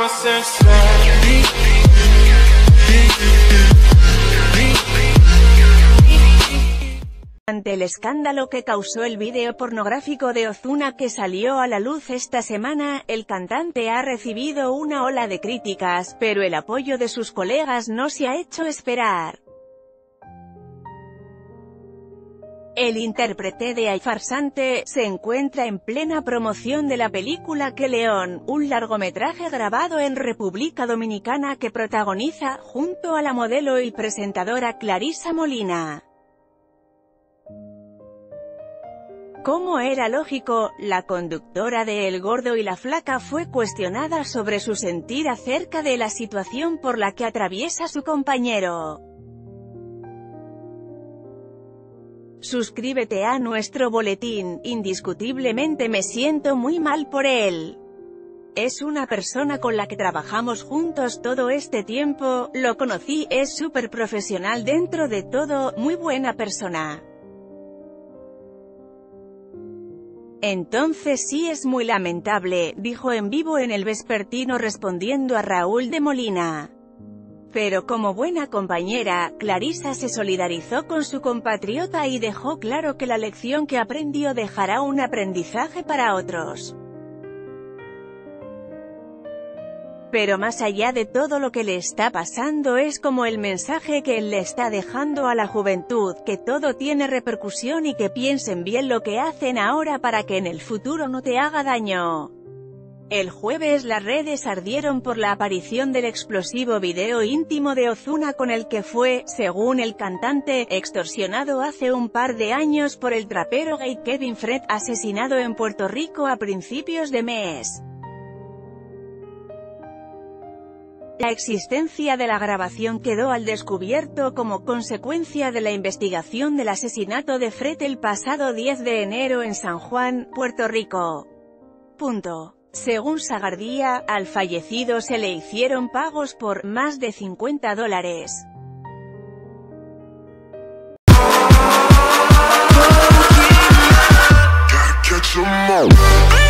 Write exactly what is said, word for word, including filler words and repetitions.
Ante el escándalo que causó el vídeo pornográfico de Ozuna que salió a la luz esta semana, el cantante ha recibido una ola de críticas, pero el apoyo de sus colegas no se ha hecho esperar. El intérprete de Ay Farsante se encuentra en plena promoción de la película Que León, un largometraje grabado en República Dominicana que protagoniza, junto a la modelo y presentadora Clarisa Molina. Como era lógico, la conductora de El Gordo y la Flaca fue cuestionada sobre su sentir acerca de la situación por la que atraviesa su compañero. Suscríbete a nuestro boletín, indiscutiblemente me siento muy mal por él. Es una persona con la que trabajamos juntos todo este tiempo, lo conocí, es súper profesional dentro de todo, muy buena persona. Entonces sí es muy lamentable, dijo en vivo en El Vespertino respondiendo a Raúl de Molina. Pero como buena compañera, Clarisa se solidarizó con su compatriota y dejó claro que la lección que aprendió dejará un aprendizaje para otros. Pero más allá de todo lo que le está pasando es como el mensaje que él le está dejando a la juventud, que todo tiene repercusión y que piensen bien lo que hacen ahora para que en el futuro no te haga daño. El jueves las redes ardieron por la aparición del explosivo video íntimo de Ozuna con el que fue, según el cantante, extorsionado hace un par de años por el trapero gay Kevin Fred, asesinado en Puerto Rico a principios de mes. La existencia de la grabación quedó al descubierto como consecuencia de la investigación del asesinato de Fred el pasado diez de enero en San Juan, Puerto Rico. Punto. Según Sagardía, al fallecido se le hicieron pagos por más de cincuenta dólares. Gotta catch 'em all.